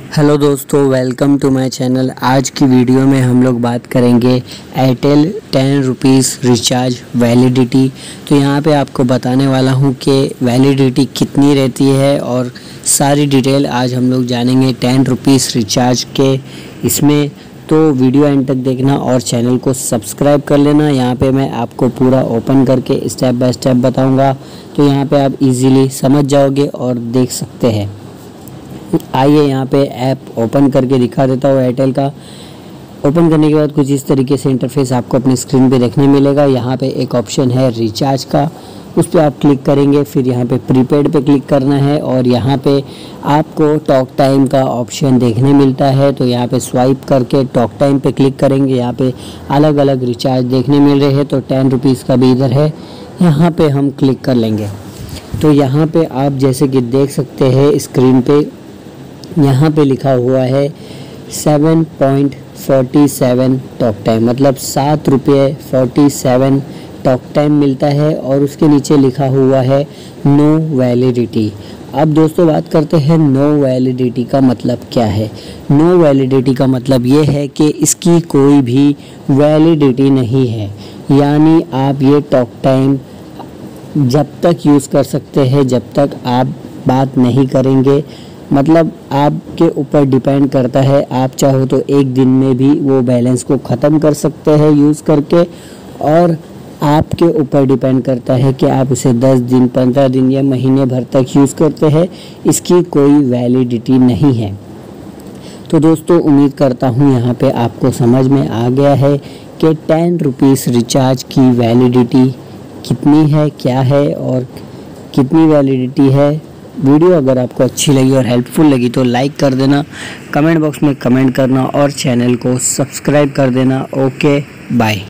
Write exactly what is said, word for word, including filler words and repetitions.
Hello दोस्तों, welcome to my channel. आज की वीडियो में हम लोग बात करेंगे Airtel ten rupees recharge validity. तो यहाँ पे आपको बताने वाला हूँ कि वैलिडिटी कितनी रहती है और सारी डिटेल आज हम लोग जानेंगे टेन रुपीज़ रिचार्ज के इसमें। तो वीडियो एंड तक देखना और चैनल को सब्सक्राइब कर लेना। यहाँ पे मैं आपको पूरा ओपन करके स्टेप बाय स्टेप बताऊँगा, तो यहाँ पे आप इजीली समझ जाओगे और देख सकते हैं। आइए यहाँ पे ऐप ओपन करके दिखा देता हूँ एयरटेल का। ओपन करने के बाद कुछ इस तरीके से इंटरफेस आपको अपनी स्क्रीन पे देखने मिलेगा। यहाँ पे एक ऑप्शन है रिचार्ज का, उस पर आप क्लिक करेंगे। फिर यहाँ पे प्रीपेड पे क्लिक करना है और यहाँ पे आपको टॉक टाइम का ऑप्शन देखने मिलता है। तो यहाँ पे स्वाइप करके टॉक टाइम पे क्लिक करेंगे। यहाँ पे अलग अलग रिचार्ज देखने मिल रहे हैं। तो टेन रुपीज़ का भी इधर है, यहाँ पे हम क्लिक कर लेंगे। तो यहाँ पे आप जैसे कि देख सकते हैं स्क्रीन पे, यहाँ पे लिखा हुआ है seven point forty seven talk time, मतलब सात रुपये फोर्टी सेवन टॉक टाइम मिलता है। और उसके नीचे लिखा हुआ है नो वैलिडिटी। अब दोस्तों बात करते हैं नो वैलिडिटी का मतलब क्या है। नो वैलिडिटी का मतलब ये है कि इसकी कोई भी वैलिडिटी नहीं है, यानी आप ये टॉक टाइम जब तक यूज़ कर सकते हैं जब तक आप बात नहीं करेंगे। मतलब आपके ऊपर डिपेंड करता है, आप चाहो तो एक दिन में भी वो बैलेंस को ख़त्म कर सकते हैं यूज़ करके, और आपके ऊपर डिपेंड करता है कि आप उसे दस दिन, पंद्रह दिन या महीने भर तक यूज़ करते हैं। इसकी कोई वैलिडिटी नहीं है। तो दोस्तों उम्मीद करता हूँ यहाँ पे आपको समझ में आ गया है कि टेन रुपीज़ रिचार्ज की वैलिडिटी कितनी है, क्या है और कितनी वैलिडिटी है। वीडियो अगर आपको अच्छी लगी और हेल्पफुल लगी तो लाइक कर देना, कमेंट बॉक्स में कमेंट करना और चैनल को सब्सक्राइब कर देना। Okay, bye.